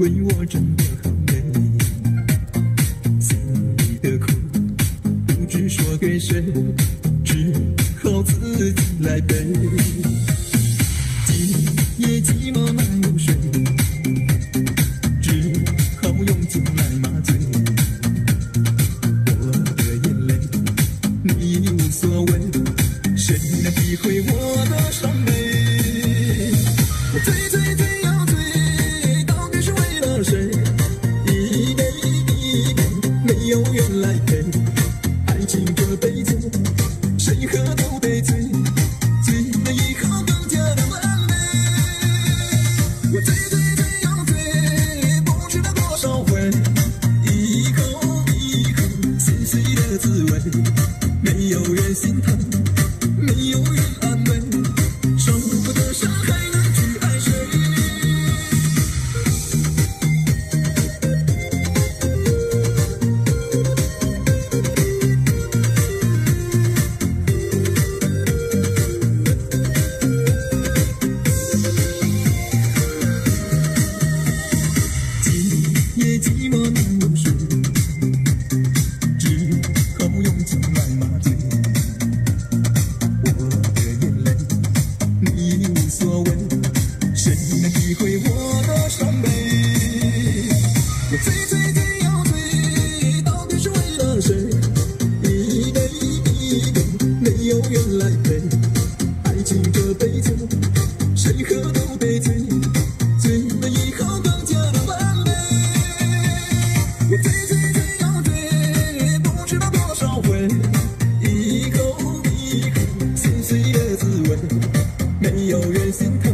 回我真的好累，心里的苦不知说给谁，只好自己来背。今夜寂寞难入睡，只好用尽来麻醉。我的眼泪你无所谓，谁能体会我的伤悲？我醉醉醉要醉，到底是为了谁？一杯一杯，没有缘来陪。爱情这杯酒，谁喝都得醉，醉了以后更加的完美。我醉醉醉要醉，不知道多少回，一口一口心碎的滋味，没有人心疼，没有人安慰，受不得伤还能去爱谁？今夜寂寞难入睡，只好用尽来麻醉。我的眼泪你无所谓，谁能体会我的伤悲？我醉醉醉要醉，到底是为了谁？一杯一杯，没有缘来陪。爱情这杯酒，谁喝都得醉，醉了以后更加的完美。我醉醉醉要醉，不知道多少回，一口一口心碎的滋味，没有人心疼。